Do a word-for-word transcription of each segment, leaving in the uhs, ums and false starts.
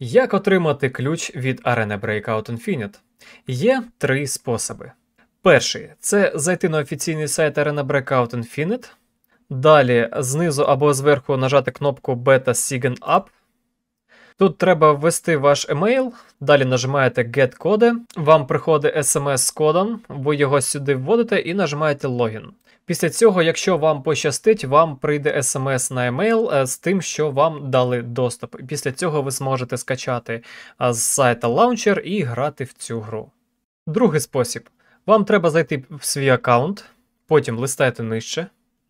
Як отримати ключ від Arena Breakout Infinite? Є три способи. Перший – це зайти на офіційний сайт Arena Breakout Infinite. Далі знизу або зверху нажати кнопку Beta Sign Up. Тут треба ввести ваш емейл, далі нажимаєте Get Code, вам приходить смс з кодом, ви його сюди вводите і нажимаєте Login. Після цього, якщо вам пощастить, вам прийде смс на емейл з тим, що вам дали доступ. Після цього ви зможете скачати з сайта Launcher і грати в цю гру. Другий спосіб. Вам треба зайти в свій аккаунт, потім листаєте нижче.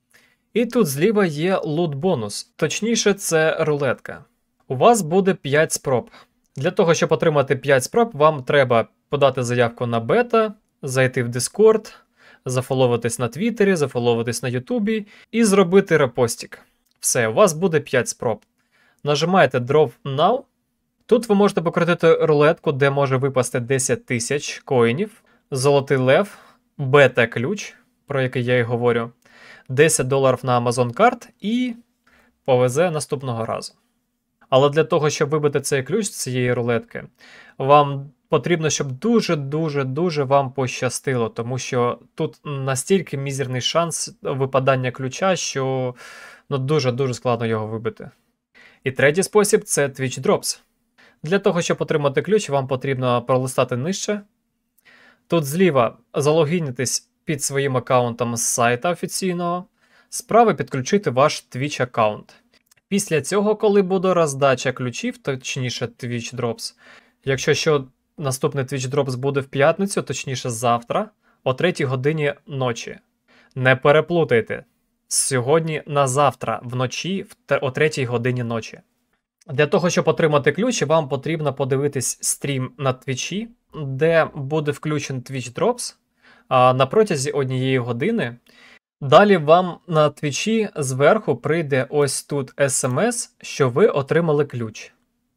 І тут зліва є лут-бонус, точніше це рулетка. У вас буде п'ять спроб. Для того, щоб отримати п'ять спроб, вам треба подати заявку на бета, зайти в Discord, зафоловитись на Твіттері, зафоловитись на Ютубі і зробити репостік. Все, у вас буде п'ять спроб. Нажимаєте Draw Now. Тут ви можете покрутити рулетку, де може випасти десять тисяч коїнів, золотий лев, бета-ключ, про який я і говорю, десять доларів на Amazon Card і повезе наступного разу. Але для того, щоб вибити цей ключ з цієї рулетки, вам потрібно, щоб дуже-дуже-дуже вам пощастило, тому що тут настільки мізерний шанс випадання ключа, що ну, дуже-дуже складно його вибити. І третій спосіб – це Twitch Drops. Для того, щоб отримати ключ, вам потрібно пролистати нижче. Тут зліва залогінитись під своїм аккаунтом з сайта офіційного, справа підключити ваш Twitch аккаунт. Після цього, коли буде роздача ключів, точніше Twitch Drops, якщо що наступний Twitch Drops буде в п'ятницю, точніше завтра, о третій годині ночі. Не переплутайте, сьогодні на завтра вночі о третій годині ночі. Для того, щоб отримати ключ, вам потрібно подивитись стрім на Твічі, де буде включен Twitch Drops на протязі однієї години. Далі вам на Твічі зверху прийде ось тут смс, що ви отримали ключ.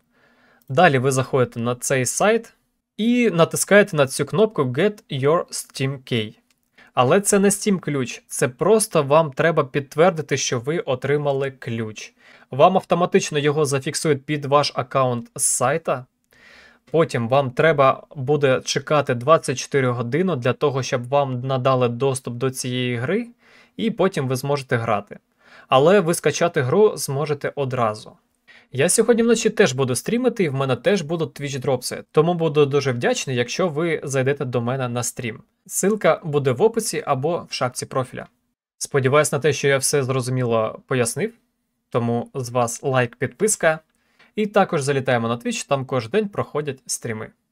Далі ви заходите на цей сайт і натискаєте на цю кнопку Get Your Steam Key. Але це не Steam ключ, це просто вам треба підтвердити, що ви отримали ключ. Вам автоматично його зафіксують під ваш аккаунт з сайта. Потім вам треба буде чекати двадцять чотири години для того, щоб вам надали доступ до цієї гри. І потім ви зможете грати. Але ви скачати гру зможете одразу. Я сьогодні вночі теж буду стрімити, і в мене теж будуть Twitch дропси. Тому буду дуже вдячний, якщо ви зайдете до мене на стрім. Ссылка буде в описі або в шапці профіля. Сподіваюсь на те, що я все зрозуміло пояснив. Тому з вас лайк, підписка. І також залітаємо на Twitch, там кожен день проходять стріми.